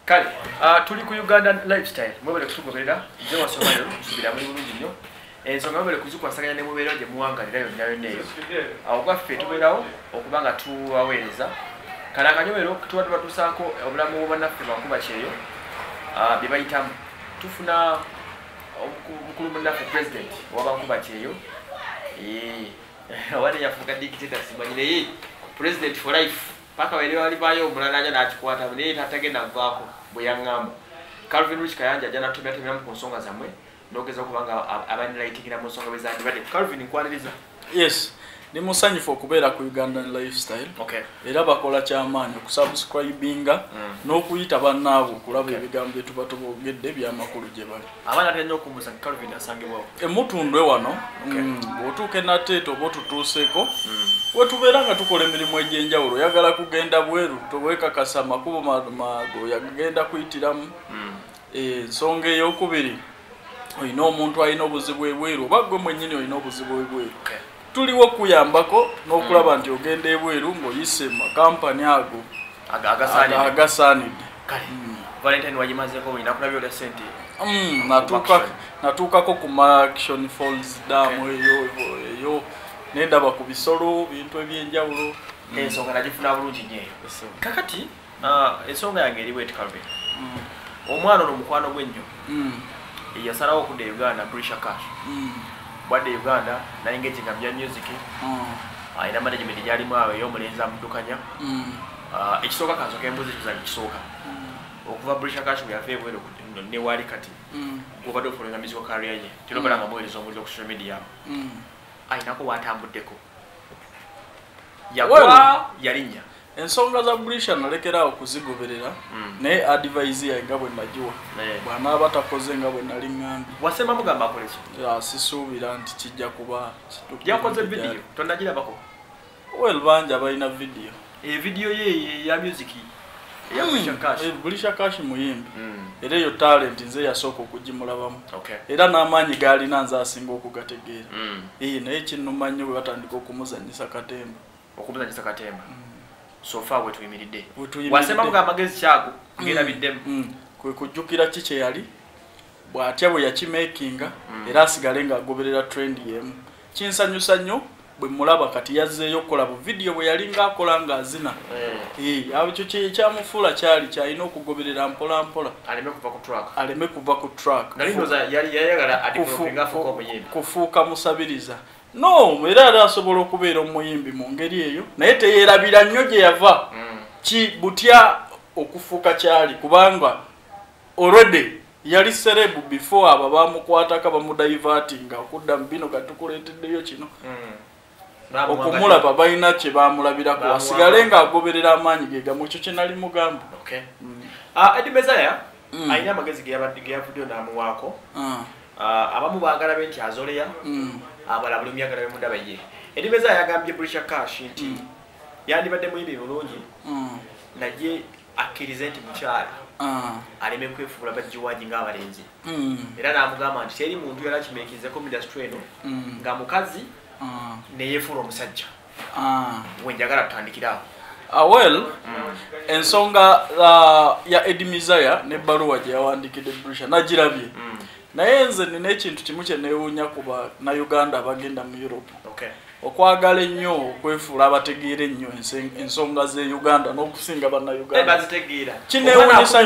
Kale, tuli ku Uganda lifestyle. Mwebale kutugoberera, nje wasomayo kusubira muri bulungi nnyo. Ensonga mwebale kuzikwasaganya ne mubeera gye muwangalira yonna neyo. Awo gwaffe tubeerawo okubanga tuwaweereza. Kale akanyomero tuba tusaako obulamu bw'obannaffe bakuba kyeyo. Bye bayitamu. Tufuna omukulu munnaffe president w'abankuba kyeyo. Wale yafuuka dictator simanyire president for life. Paka wele wali bayo omulala aja n'akikwata naye tatagenda nvaako bwe yaŋŋamba. Calvin Rich Kayanja ajja n'atumya mu nsonga zammwe n'ogeza okubanga abanirayitigira mu nsonga bezandibadde. Calvin nkwaniriza. Yes, ni musanyufu okubeera ku Ugandan lifestyle. Okay. Era bakola kyamaanyi okusubscribinga n'okuyita bannaabo okulaba ebigambo bye tuba tubogedde by'amakulu gye bali. Abaana atennya okumbuuza Calvin asangibwawo. Emutundwe wano bw'otuuka enateeta oba otutuuseeko wetubeera nga tukola emirimu egy'enjawulo oyagala kugenda bweru towekakasa amakubo mago yagenda kuyitiramu. Ensonga ey'okubiri olina omuntu alina obuzibu ebweru oba gwe mwennyini olina obuzibu ebweru. Tuliwo kuyambako n'okulaba nti ogenda ebweru ng'oyise mu makampani ago agasaanidde. Kale Valentine wagimazeeko olina kulabya olya ssente. Natuukako ku Action Falls Dam eyo nendaba ku bisolo bintu ebyenjawulo. Ensonga nagifuna bulungi nnyo eyo. Kakati ensonga yange eriwo eti Calvin. Omwana ono mukwano gw'ennyo yasalawo okudda e Uganda Brisha Cash. Bwadde Uganda nayengetinga bya music. Ayina management gyalimu awo ey'omulenzi amuddukanya. Ekisooka kansooka embuzi kizange kisooka. Okuva Brisha Cash bwe yava ebweru ne wali kati. Obadde ofulinga musical career ye. Tinobala nga muweereza omuliro ku social media. Ayinako watambuddeko. Yagwa yalinnya. Ensonga za Brisha nalekerawo okuzigoberera naye advise yange nga bwe nagiwa bw'anaaba takoze nga bwe nali ŋŋambye. Wasema mugamba akole ki? Sisuubira nti kijja kuba yakoze video tonnagirabako? Well banja balina video. Video ye ya music ya Brisha Cash. Brisha Cash muyimbi. Era eyo talent nze yasooka okugimulabamu. Okay. Era n'amaanyi gaalina nze asinga okugategeera. Naye kinnuma nnyo bwe batandika okumuzanyisa katemba. Okumuzanyisa katemba. So far we tuyimiridde. Wasema mugamba magezi kyago ngerabiddemu. Kwe kujjukira ki kye yali bw'atya bwe yakimakinga era asigale ng'agoberera trend yemu. Kinsanyusa nnyo bwe mulaba kati yazzeeyo okukola bu video bwe yali ng'akola ng'azina. Awo ekyo kyamufuula kyali kyalina okugoberera mpola mpola. Aleme kuva ku track. Nalindoza yali yayagala adiveloppinga afuuka omuyimbi. Kufuuka musabiriza. No, era ali asobola okubeera omuyimbi mu ngeri eyo naye teyeerabira nnyo gye yava. Butya okufuuka kyali kubanga already yali serebu before abo bamukwataka bamudivertinga okudda mu bino katukuleeteddeyo kino. Okumulaba balina kye bamulabirako asigale ng'agoberera amaanyi ge gamu ekyo kye nali mugamba. Eddie Mezaya alina amagezi ge yavuddeyo n'amuwaako. Abamu baagala be nti azoleya abala buli myagala be mundaba ye. Eddie Mezaya yagambye Brisha Cash nti yandibadde muyimbi bulungi naye akkirize nti mukyala aleme kwefuula bajjiwaji ng'abalenzi. Era n'amugamba nti teri muntu yali akimeekizeko mu industry eno nga mukazi neyefuula omusajja. Wenjagala tutandikirawo. Well, ensonga ya Eddie Mezaya n'ebbaluwa gye yawandiikidde Brisha nagirabye. Naye nze nina ekintu kimu kye neewuunya kuba na Uganda abagenda mu Europe. Okwagala ennyo okwefuula abategeera ennyo ensonga z'e Uganda n'okusinga bannayuganda. Kineewuunyisa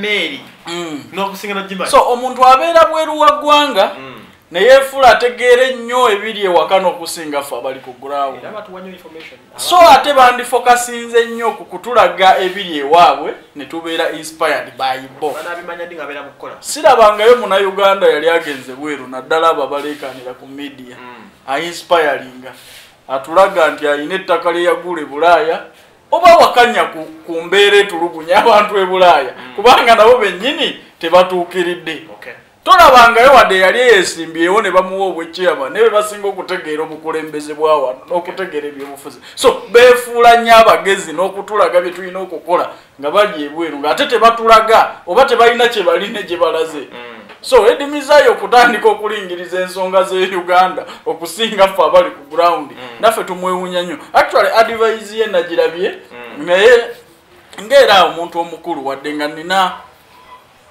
nnyo. So omuntu abeera bweru wa ggwanga ne yeefuula ategeera ennyo ebiri ewaka n'okusinga ffe abali ku ground. So ate bandifokasinze nnyo ku kutulaga ebiri ewaabwe ne tubeera inspired by bo. Sirabangayo munnayuganda yali agenze bweru naddala abo abaleekaanira ku media inspiringa atulaga nti alina ettaka lye yagula e Bulaaya oba wakanya ku mbeera etulugunya abantu e Bulaaya kubanga nabo bennyini tebatuukiridde. Tolabangayo wadde yali yeesimbyewo ne bamuwa obwekyama ne be basinga okutegeera obukulembeze bwa wano n'okutegeera ebyobufuzi. So beefuula nnyo abagezi n'okutulaga bye tulina okukola nga bali ebweru ng'ate tebatulaga oba tebalina kye balina gye balaze. So Eddie Mezaya okutandika okulingiriza ensonga z'e Uganda okusinga ffe abali ku ground naffe tumwewuunya nnyo. Actually advise ye nagirabye naye ng'era omuntu omukulu wadde nga nina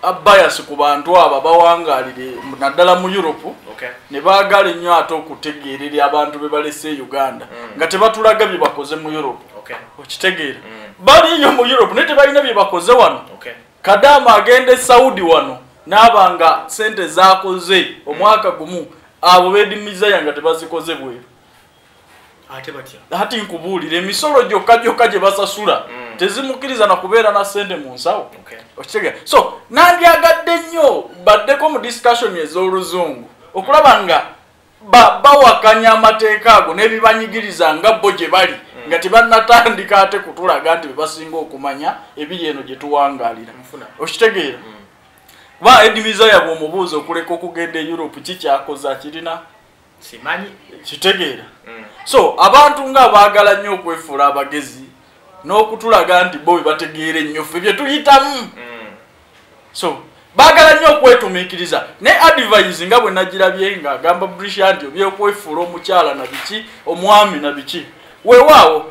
bias ku bantu aba bawangalire naddala mu Europe ne baagala nnyo ate okutegeerera abantu be balese Uganda nga tebatulaga bye bakoze mu Europe okitegeera baliyo mu Europe ne tebalina bye bakoze wano Kadama agende Saudi wano n'abanga sente zaakoze omwaka gumu abo bedimiza yanga tebazikoze bweru ate batya hati nkubuulira emisolo gyokka gye basasula tezimukiriza na kubeera na sente mu nsawo okitegeera so nandyagadde nnyo baddeko mu discussion ez'oluzungu okulaba nga bawakanya amateeka ago n'ebibanyigiriza nga bo gye bali nga tebannatandika ate kutulaga nti bebasinga okumanya ebiri eno gye tuwangaalira okitegeera kuba edimiza yabwe omubuuzi okuleka okugenda e Europe kikyakoza kirina simanyi kitegeera so abantu nga baagala nnyo okwefuula abagezi n'okutulaga nti bo bategeera ennyo ffe bye tuyitamu so baagala nnyo okwetumiikiriza ne advise nga bwe nagirabye nga agamba Brisha nti obyokwefuula omukyala na biki omwami na biki weewaawo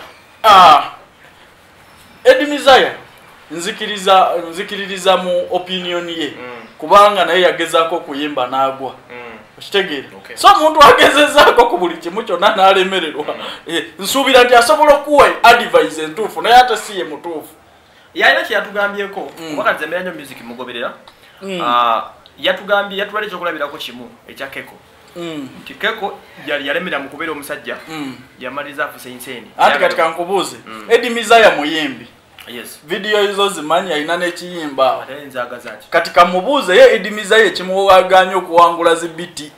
edimizaya nzikiririza mu opinion ye kubanga naye yagezaako okuyimba n'agwa okitegeera so omuntu agezezaako ku buli kimu kyonna n'alemererwa nsuubira nti asobola okuwa advise entuufu naye ate si ye mutuufu yalina kyeyatugambyeko kubanga nzemera nnyo music mugoberera yatugambye ekyokulabirako kimu ekya Keko nti Keko yalemera mu kubeera omusajja yamaliriza afuse inseni anti kati kankubuuze edimizaya muyimbi yes video izo zimanyi alina n'ekiyimba kati kamubuuze ye edimizaya ekimuwaganya okuwangula zibiti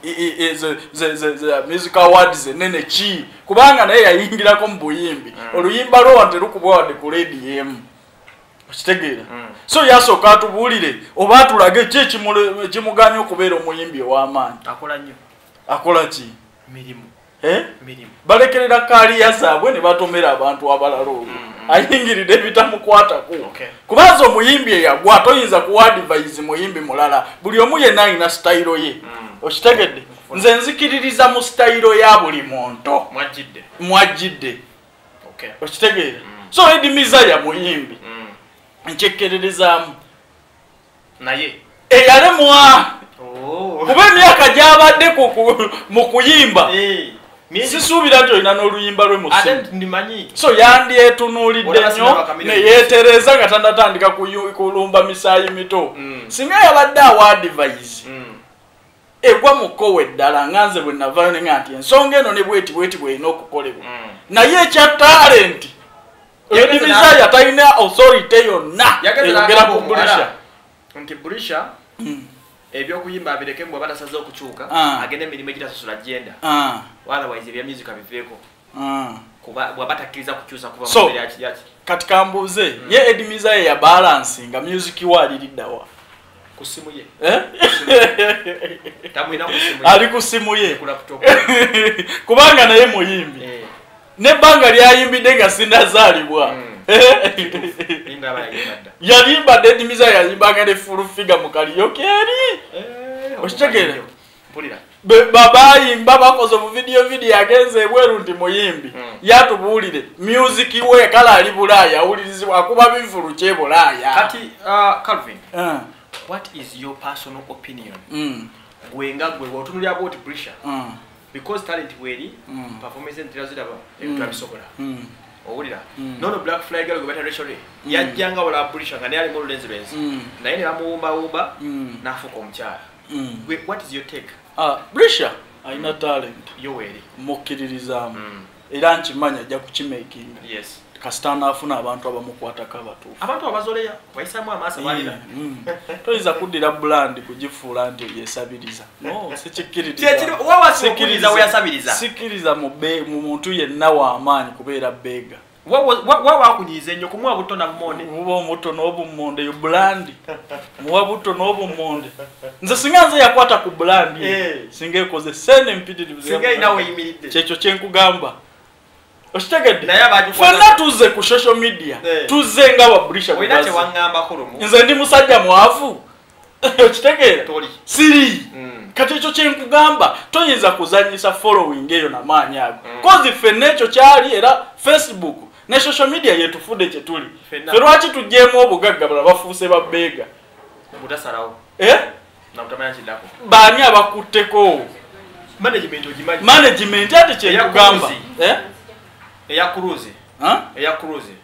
music awards enene ki kubanga naye yayingirako mu buyimbi oluyimba lwo nterukubwa wadde ku lady emu okitegeera so yasooka atubuulire oba atulage ki ekimuganya okubeera omuyimbi ow'amaanyi akola ki mirimu balekerera kaaliya zaabwe ne batomera abantu abalala olwo ayingiridde ebitamukwatako kubaaza omuyimbi eyagwa toyinza kuwadvise muyimbi mulala buli omu yenna alina sitayiro ye okitegedde nze nzikiririza mu sitayiro ya buli muntu mwajjidde okitegeera so edimizaya muyimbi nkyekkererezamu naye eyalemwa kuba emyaka gy'abadde mu kuyimba sisuubira nti olina n'oluyimba lwe musimu so yandyetunuulidde nnyo neyeetereza nga tanatandika kulumba misaayi mito singa yabadde awa advise egwa mukowe ddala nga nze bwe navayo nenga nti ensonga eno ne bweti bw'erina okukolebwa naye ekya talenti edimizaya talina authority yonna eyogera ku Brisha ebyokuyimba abireke mbwe batasaze okukyuka agenda emirimu egitasasula agenda otherwise ebya music abiveeko kuba bwabatakkiriza kukyusa kuva mu mbere yaki kati kambuuze ye edimizaya ya balance nga music waaliriddawa ku simu ye ali ku simu ye kubanga naye muyimbi nebbanga lyayimbidde nga sinazaalibwa yalimbadde edimiza yayimbanga ne full figure mu karaoke eri okitegeera babayimba bakoze mu video agenze ebweru nti muyimbi yatubuulire music we kala ali Bulaaya awulirizibwa akuba bivulu kye Bulaaya kati Calvin what is your personal opinion gwenga gwe otunulya about Brisha because talent weri performance entrazira ebisobola owulira nono Black Flag girl gobeta reshore yajjanga wala Brisha nga ne ali mu lenzi naye ne bamuwumba n'afuka omukyala what is your take Brisha alina talent yoweri mukkiririzaamu era nkimanya ajja kukimakinga yes kasitana afuna abantu abamukwatako abatuufu abantu abazoleya wayisamu amaasa balina toyinza kuddira brand kugifuula nti yesabiriza sikiriza mu muntu yenna w'amaanyi kubeera beega wawa kunyiza ennyo kumuwa buto na bumonde muba omuto n'obummonde yo brand muwa buto n'obummonde nze singa nze yakwata ku brand singa ekoze sene mpitirivu singa inawe yimiridde kyekyo kyenkugamba oshitegedde fenna tuzze ku social media tuzze nga Brisha oyina kyewangamba kulumu nze ndi musajja mwavu okitegeera siri kati ekyo kyenkugamba toyinza kuzanyisa following eyo namaanyi ago kozi fenna ekyo kyali era Facebook ne social media yetufudde kye tuli ffe lwaki tugyeemu obugagga bala bafuuse babbeega mutasalawo na mutamanya kidako bani abakutteko management ojimanyi management ate kye kugamba eya cruise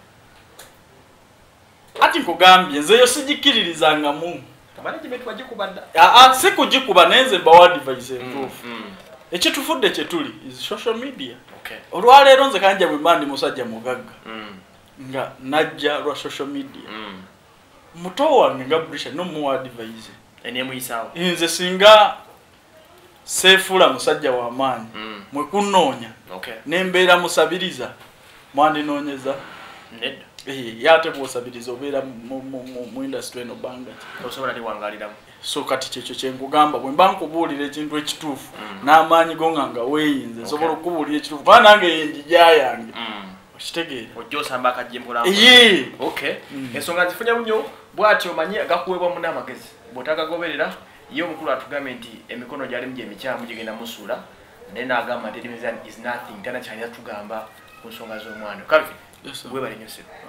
ati nkugambye nze yo sijikiririzanga mu management wajikubadda si kujikuba nenze bawa device proof ekitufudde kye tuli is social media olwaleero nze kanja bwe mandi musajja mugagga nga najja lwa social media muto wange nga Brisha no muwa device enemuyisaawo nze singa seefula musajja wa maanyi mwe kunoonya nembeera musabiriza mwandinoonyeza nedda yate bwosabiriza obeera mu industry eno banga osobola niwangaliramu so kati kyekyo kyenkugamba bwe mba nkubuulira ekintu ekituufu n'amaanyi go nga weeyinze nsobola okubuulira ekituufu kuba nange yenjija yange okitegeera ojja osamba akajjimbulamu ensonga nzifunya nnyo bw'atyo omanyi gakuweebwa muna amagezi bw'otagagoberera ye omukulu atugambye nti emikono gyalimu gyemikyamu gigenda musuula naye n'agamba nti is nothing tana kyalina tugamba ku nsonga z'omwana kavi gwebale nnyo sebo